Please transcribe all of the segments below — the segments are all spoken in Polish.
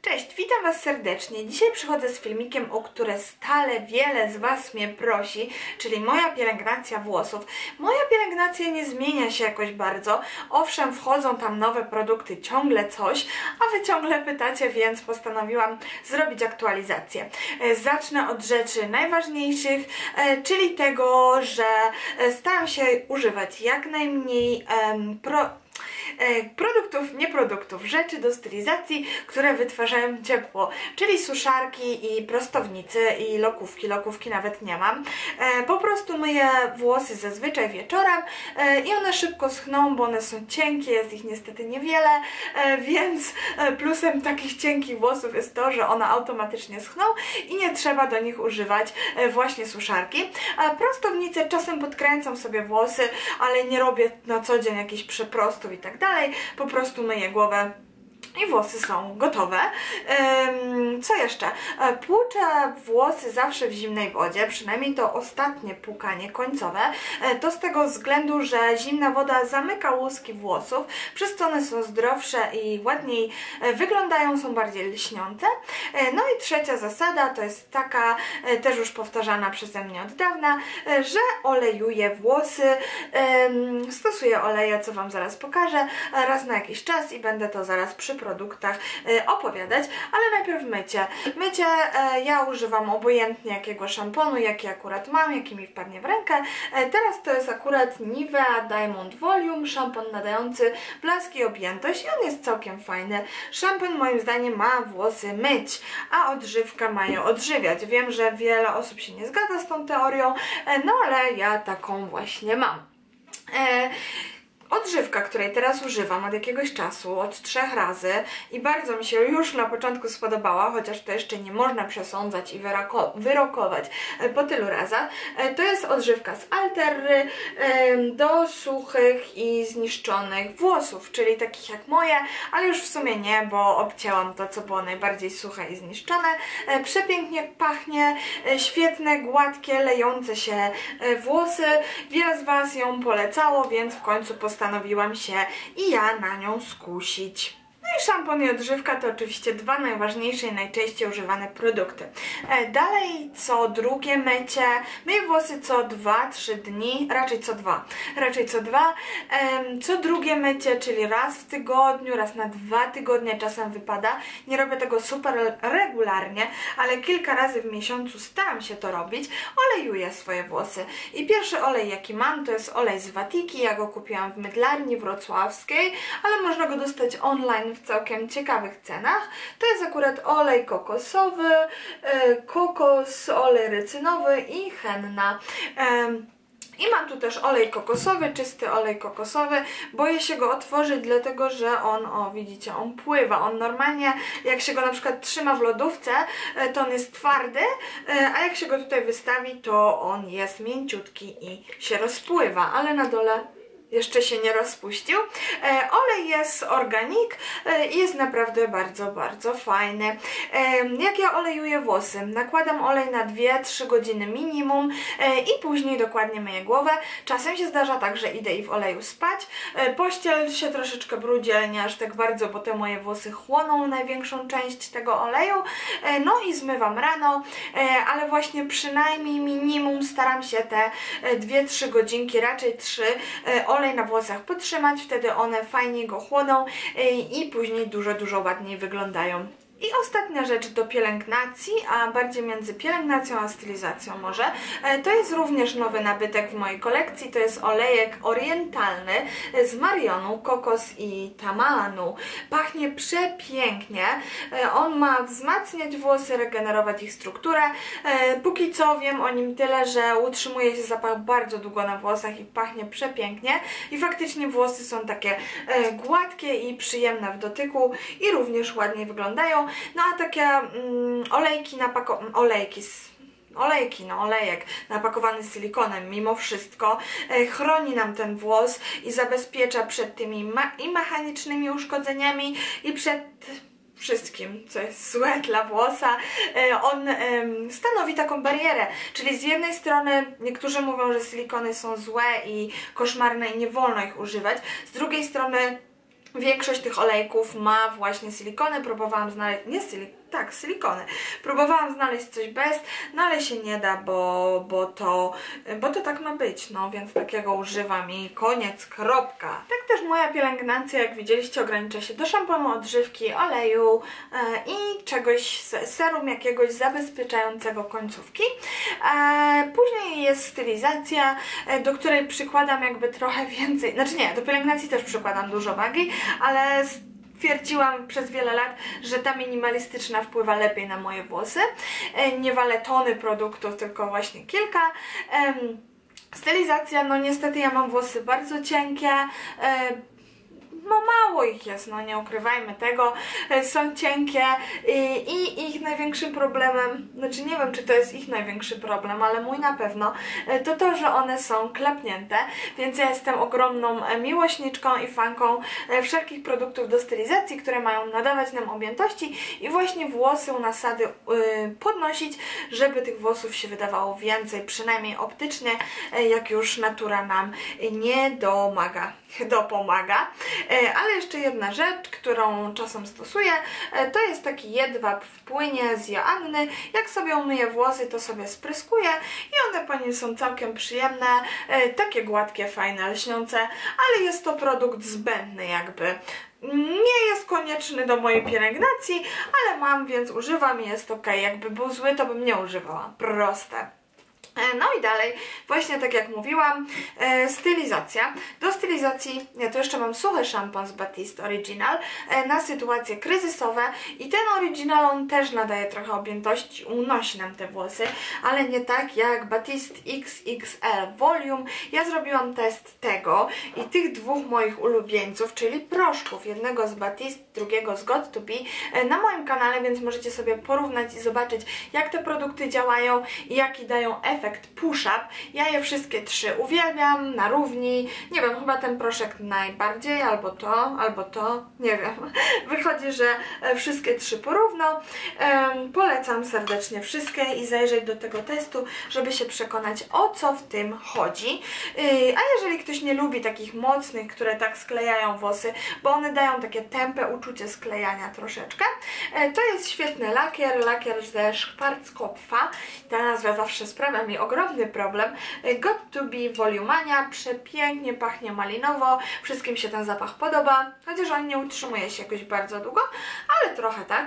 Cześć, witam Was serdecznie. Dzisiaj przychodzę z filmikiem, o które stale wiele z Was mnie prosi, czyli moja pielęgnacja włosów. Moja pielęgnacja nie zmienia się jakoś bardzo. Owszem, wchodzą tam nowe produkty, ciągle coś, a Wy ciągle pytacie, więc postanowiłam zrobić aktualizację. Zacznę od rzeczy najważniejszych, czyli tego, że staram się używać jak najmniej rzeczy do stylizacji, które wytwarzają ciepło, czyli suszarki i prostownicy i lokówki nawet nie mam. Po prostu myję włosy zazwyczaj wieczorem i one szybko schną, bo one są cienkie, jest ich niestety niewiele, więc plusem takich cienkich włosów jest to, że one automatycznie schną i nie trzeba do nich używać właśnie suszarki. Prostownice czasem podkręcam sobie włosy, ale nie robię na co dzień jakichś przeprostów i tak dalej, po prostu myję głowę i włosy są gotowe. Co jeszcze? Płuczę włosy zawsze w zimnej wodzie, przynajmniej to ostatnie płukanie końcowe. To z tego względu, że zimna woda zamyka łuski włosów, przez co one są zdrowsze i ładniej wyglądają, są bardziej lśniące. No i trzecia zasada to jest taka, też już powtarzana przeze mnie od dawna, że olejuję włosy. Stosuję oleje, co Wam zaraz pokażę, raz na jakiś czas i będę to zaraz przy produktach opowiadać, ale najpierw mycie. Mycie ja używam obojętnie jakiego szamponu, jaki akurat mam, jaki mi wpadnie w rękę. Teraz to jest akurat Nivea Diamond Volume, szampon nadający blask i objętość i on jest całkiem fajny. Szampon moim zdaniem ma włosy myć, a odżywka ma je odżywiać. Wiem, że wiele osób się nie zgadza z tą teorią, no ale ja taką właśnie mam. Odżywka, której teraz używam od jakiegoś czasu, od 3 razy i bardzo mi się już na początku spodobała, chociaż to jeszcze nie można przesądzać i wyrokować po tylu razach, to jest odżywka z Alterry do suchych i zniszczonych włosów, czyli takich jak moje, ale już w sumie nie, bo obcięłam to, co było najbardziej suche i zniszczone. Przepięknie pachnie, świetne, gładkie, lejące się włosy. Wiele z Was ją polecało, więc w końcu postanowiłam się i ja na nią skusić. No i szampon i odżywka to oczywiście dwa najważniejsze i najczęściej używane produkty. Dalej co drugie mycie, myję włosy co 2-3 dni, raczej co dwa. Co drugie mycie, czyli raz w tygodniu, raz na 2 tygodnie czasem wypada. Nie robię tego super regularnie, ale kilka razy w miesiącu staram się to robić. Olejuję swoje włosy. I pierwszy olej jaki mam to jest olej z Watiki, ja go kupiłam w mydlarni wrocławskiej, ale można go dostać online w całkiem ciekawych cenach. To jest akurat olej kokosowy, kokos, olej rycynowy i henna. I mam tu też olej kokosowy, czysty olej kokosowy. Boję się go otworzyć, dlatego że on, o widzicie, on pływa. On normalnie, jak się go na przykład trzyma w lodówce, to on jest twardy, a jak się go tutaj wystawi, to on jest mięciutki i się rozpływa, ale na dole jeszcze się nie rozpuścił. Olej jest organik i jest naprawdę bardzo fajny. Jak ja olejuję włosy? Nakładam olej na 2-3 godziny minimum i później dokładnie myję głowę. Czasem się zdarza tak, że idę i w oleju spać. Pościel się troszeczkę brudzi, ale nie aż tak bardzo, bo te moje włosy chłoną największą część tego oleju. No i zmywam rano, ale właśnie przynajmniej minimum staram się te 2-3 godzinki, raczej 3, olej na włosach podtrzymać, wtedy one fajnie go chłoną i później dużo ładniej wyglądają. I ostatnia rzecz do pielęgnacji, a bardziej między pielęgnacją a stylizacją może, to jest również nowy nabytek w mojej kolekcji, to jest olejek orientalny z Marionu, kokos i tamanu. Pachnie przepięknie, on ma wzmacniać włosy, regenerować ich strukturę. Póki co wiem o nim tyle, że utrzymuje się zapach bardzo długo na włosach i pachnie przepięknie i faktycznie włosy są takie gładkie i przyjemne w dotyku i również ładnie wyglądają. No a takie olejek napakowany silikonem mimo wszystko chroni nam ten włos i zabezpiecza przed tymi i mechanicznymi uszkodzeniami i przed wszystkim, co jest złe dla włosa. On stanowi taką barierę, czyli z jednej strony niektórzy mówią, że silikony są złe i koszmarne i nie wolno ich używać, z drugiej strony Większość tych olejków ma właśnie silikony, próbowałam znaleźć, silikony. Próbowałam znaleźć coś bez, no ale się nie da, bo to tak ma być, no więc takiego używam i koniec, kropka. Tak też moja pielęgnacja, jak widzieliście, ogranicza się do szamponu, odżywki, oleju i czegoś, serum jakiegoś zabezpieczającego końcówki. Później jest stylizacja, do której przykładam jakby trochę więcej, znaczy nie, do pielęgnacji też przykładam dużo wagi, ale stwierdziłam przez wiele lat, że ta minimalistyczna wpływa lepiej na moje włosy. Nie walę tony produktów, tylko właśnie kilka. Stylizacja, no niestety ja mam włosy bardzo cienkie. No mało ich jest, no nie ukrywajmy tego, są cienkie i ich największym problemem, znaczy nie wiem, czy to jest ich największy problem, ale mój na pewno, to, że one są klapnięte, więc ja jestem ogromną miłośniczką i fanką wszelkich produktów do stylizacji, które mają nadawać nam objętości i właśnie włosy u nasady podnosić, żeby tych włosów się wydawało więcej, przynajmniej optycznie, jak już natura nam nie dopomaga. Ale jeszcze jedna rzecz, którą czasem stosuję, to jest taki jedwab w płynie z Joanny. Jak sobie umyję włosy, to sobie spryskuję i one po nim są całkiem przyjemne, takie gładkie, fajne, lśniące, ale jest to produkt zbędny jakby. Nie jest konieczny do mojej pielęgnacji, ale mam, więc używam i jest ok. Jakby był zły, to bym nie używała. Proste. No i dalej, właśnie tak jak mówiłam, stylizacja. Do stylizacji, ja tu jeszcze mam suchy szampon z Batiste Original na sytuacje kryzysowe i ten Original, on też nadaje trochę objętości, unosi nam te włosy, ale nie tak jak Batiste XXL Volume. Ja zrobiłam test tego i tych dwóch moich ulubieńców, czyli proszków, jednego z Batiste, drugiego z Got To Be, na moim kanale, więc możecie sobie porównać i zobaczyć, jak te produkty działają i jaki dają efekt push-up. Ja je wszystkie trzy uwielbiam, na równi. Nie wiem, chyba ten proszek najbardziej, albo to, nie wiem. Wychodzi, że wszystkie trzy porówno. Polecam serdecznie wszystkie i zajrzeć do tego testu, żeby się przekonać, o co w tym chodzi. A jeżeli ktoś nie lubi takich mocnych, które tak sklejają włosy, bo one dają takie tępe uczucie sklejania troszeczkę, to jest świetny lakier ze Schwarzkopfa. Ta nazwa zawsze sprawia mi ogromny problem. Got To Be Volumania, przepięknie pachnie malinowo, wszystkim się ten zapach podoba, chociaż on nie utrzymuje się jakoś bardzo długo, ale trochę tak.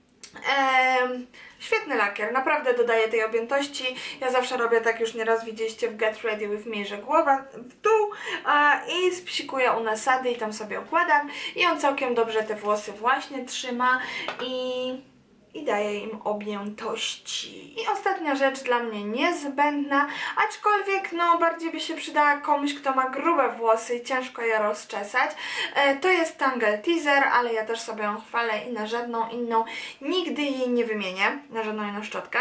Świetny lakier, naprawdę dodaje tej objętości. Ja zawsze robię tak, już nieraz widzieliście w Get Ready With Me, że głowa w dół i spsikuję u nasady i tam sobie układam i on całkiem dobrze te włosy właśnie trzyma i daje im objętości. I ostatnia rzecz dla mnie niezbędna, aczkolwiek no bardziej by się przydała komuś, kto ma grube włosy i ciężko je rozczesać. To jest Tangle Teaser, ale ja też sobie ją chwalę i na żadną inną nigdy jej nie wymienię, na żadną inną szczotkę.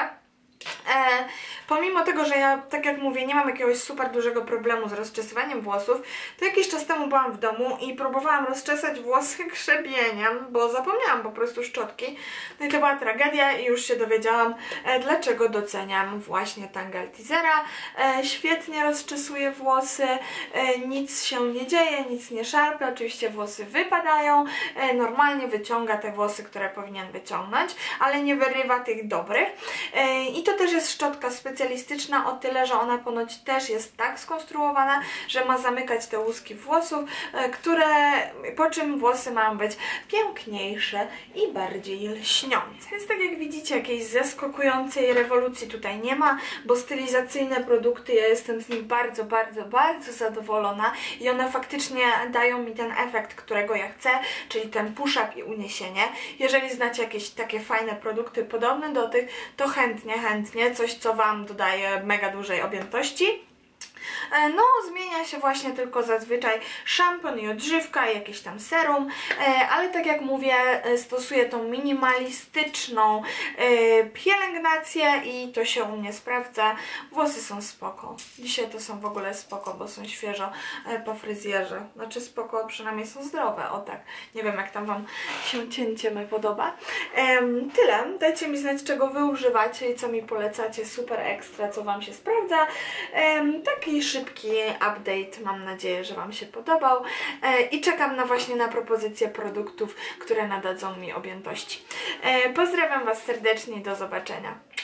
Pomimo tego, że ja, tak jak mówię, nie mam jakiegoś super dużego problemu z rozczesywaniem włosów, to jakiś czas temu byłam w domu i próbowałam rozczesać włosy grzebieniem, bo zapomniałam po prostu szczotki. No i to była tragedia i już się dowiedziałam, dlaczego doceniam właśnie Tangle Teasera. Świetnie rozczesuje włosy, nic się nie dzieje, nic nie szarpie, oczywiście włosy wypadają, normalnie wyciąga te włosy, które powinien wyciągnąć, ale nie wyrywa tych dobrych. I to też jest szczotka specjalistyczna o tyle, że ona ponoć też jest tak skonstruowana, że ma zamykać te łuski włosów, po czym włosy mają być piękniejsze i bardziej lśniące. Więc tak jak widzicie, jakiejś zaskakującej rewolucji tutaj nie ma, bo stylizacyjne produkty, ja jestem z nich bardzo, bardzo, bardzo zadowolona i one faktycznie dają mi ten efekt, którego ja chcę, czyli ten push-up i uniesienie. Jeżeli znacie jakieś takie fajne produkty podobne do tych, to chętnie, coś, co Wam dodaje mega dużej objętości. No, zmienia się właśnie tylko zazwyczaj szampon i odżywka, jakieś tam serum, ale tak jak mówię, stosuję tą minimalistyczną pielęgnację i to się u mnie sprawdza. Włosy są spoko. Dzisiaj to są w ogóle spoko, bo są świeżo po fryzjerze. Znaczy spoko, przynajmniej są zdrowe, o tak. Nie wiem, jak tam Wam się cięcie me podoba. Tyle. Dajcie mi znać, czego Wy używacie i co mi polecacie super ekstra, co Wam się sprawdza. Taki taki szybki update. Mam nadzieję, że Wam się podobał i czekam właśnie na propozycje produktów, które nadadzą mi objętości. Pozdrawiam Was serdecznie i do zobaczenia.